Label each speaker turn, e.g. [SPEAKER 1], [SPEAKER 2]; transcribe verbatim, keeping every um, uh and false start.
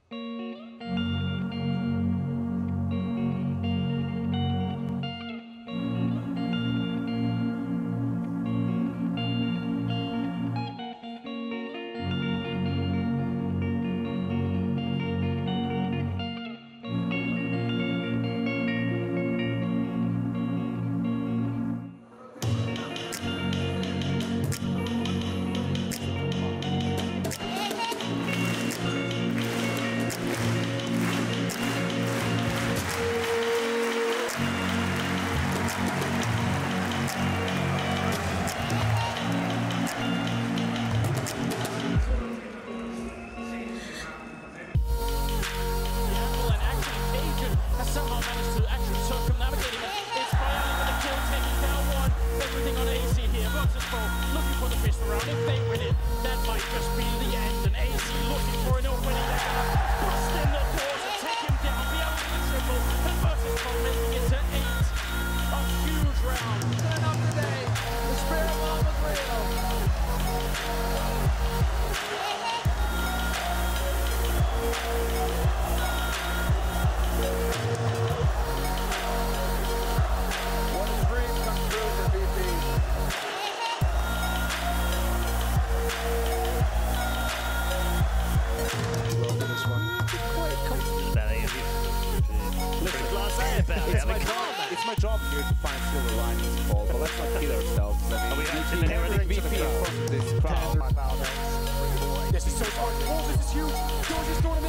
[SPEAKER 1] It's my job. It's my job here to find silver linings, Paul. But let's not kill ourselves. I mean,
[SPEAKER 2] Are we
[SPEAKER 1] we
[SPEAKER 2] pandering
[SPEAKER 1] we
[SPEAKER 2] to the
[SPEAKER 1] feel
[SPEAKER 2] crowd?
[SPEAKER 1] from this crowd.
[SPEAKER 3] This is so hard. Oh, this is huge. George is doing